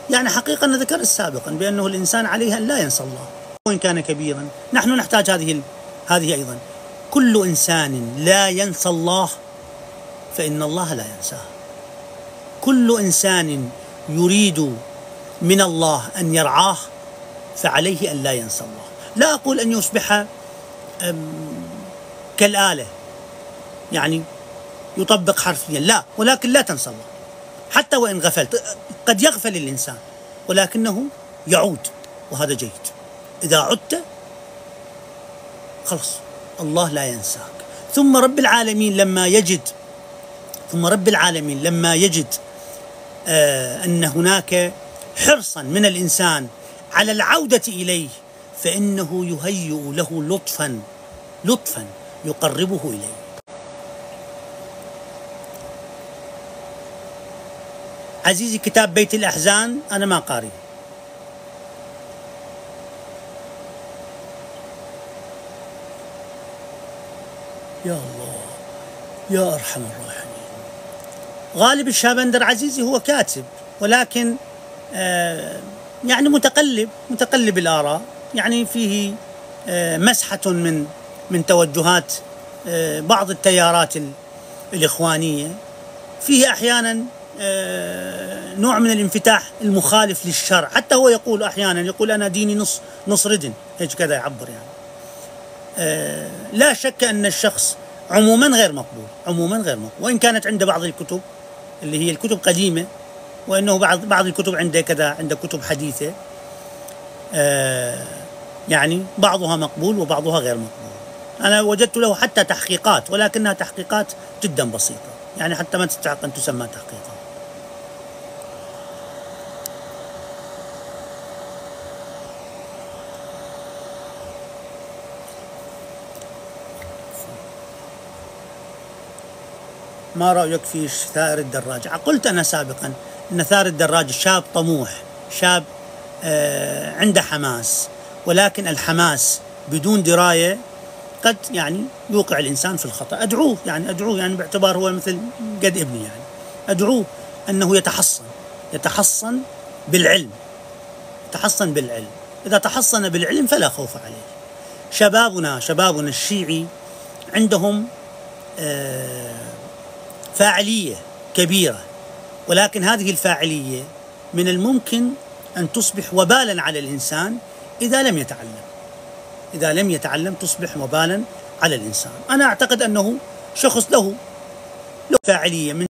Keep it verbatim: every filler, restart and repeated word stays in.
يعني حقيقة أنا ذكرت سابقا بأنه الإنسان عليه أن لا ينسى الله وإن كان كبيرا. نحن نحتاج هذه هذه أيضا. كل إنسان لا ينسى الله فإن الله لا ينساه. كل إنسان يريد من الله أن يرعاه فعليه أن لا ينسى الله. لا أقول أن يصبح كالآلة يعني يطبق حرفيا، لا، ولكن لا تنسى الله حتى وإن غفلت. قد يغفل الإنسان ولكنه يعود وهذا جيد. إذا عدت خلص الله لا ينساك. ثم رب العالمين لما يجد ثم رب العالمين لما يجد آه أن هناك حرصا من الإنسان على العودة إليه فإنه يهيئ له لطفا لطفا يقربه إليه. عزيزي كتاب بيت الأحزان أنا ما قاري. يا الله يا أرحم الراحمين. غالب الشابندر عزيزي هو كاتب ولكن آه يعني متقلب متقلب الآراء، يعني فيه آه مسحة من من توجهات آه بعض التيارات الإخوانية، فيه أحيانا آه نوع من الانفتاح المخالف للشرع. حتى هو يقول أحيانا يقول أنا ديني نص نص ردن، هيك كذا يعبر يعني. آه لا شك أن الشخص عموما غير مقبول، عموما غير مقبول، وإن كانت عنده بعض الكتب اللي هي الكتب قديمة، وأنه بعض بعض الكتب عنده كذا، عنده كتب حديثة آه يعني بعضها مقبول وبعضها غير مقبول. أنا وجدت له حتى تحقيقات ولكنها تحقيقات جدا بسيطة، يعني حتى ما تستحق أن تسمى تحقيقات. ما رأيك في ثائر الدراج؟ قلت أنا سابقا أن ثائر الدراج شاب طموح، شاب آه عنده حماس، ولكن الحماس بدون دراية قد يعني يوقع الإنسان في الخطأ. أدعوه يعني أدعوه يعني باعتبار هو مثل قد ابني، يعني أدعوه أنه يتحصن يتحصن بالعلم يتحصن بالعلم. إذا تحصن بالعلم فلا خوف عليه. شبابنا شبابنا الشيعي عندهم آه فاعلية كبيرة، ولكن هذه الفاعلية من الممكن أن تصبح وبالا على الإنسان إذا لم يتعلم إذا لم يتعلم تصبح وبالا على الإنسان. أنا أعتقد أنه شخص له له فاعلية من